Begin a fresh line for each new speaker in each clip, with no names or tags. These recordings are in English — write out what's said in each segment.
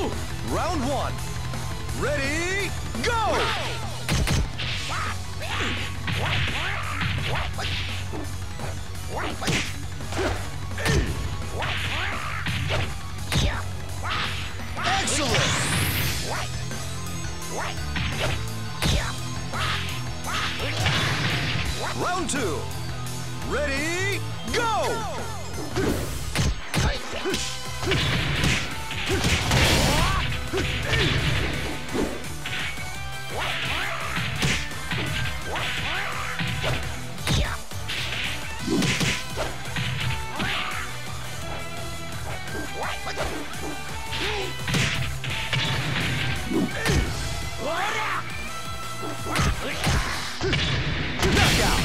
Round one. Ready, go! Excellent! Round two. Ready, go! Knockout!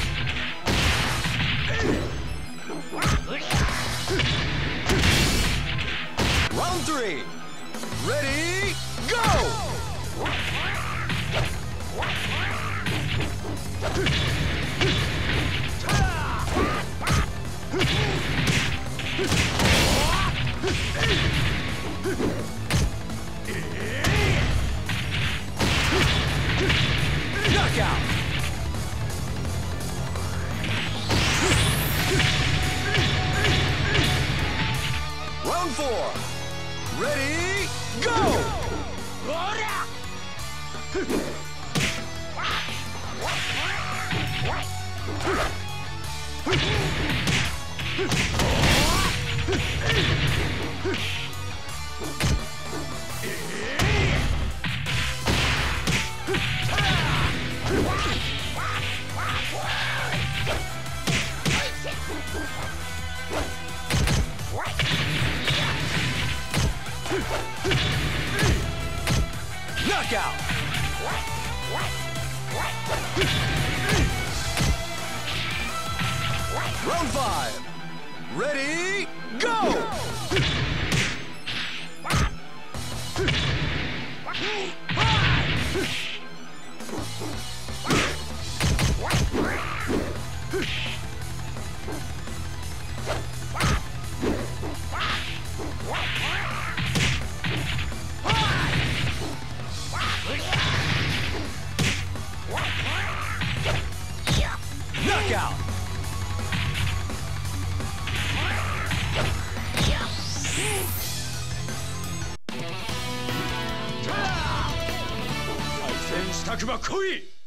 Round three. Ready, go! Knockout! Round four. Ready, go! Knockout! Round five. Ready, go! Knockout!対戦したくば来い！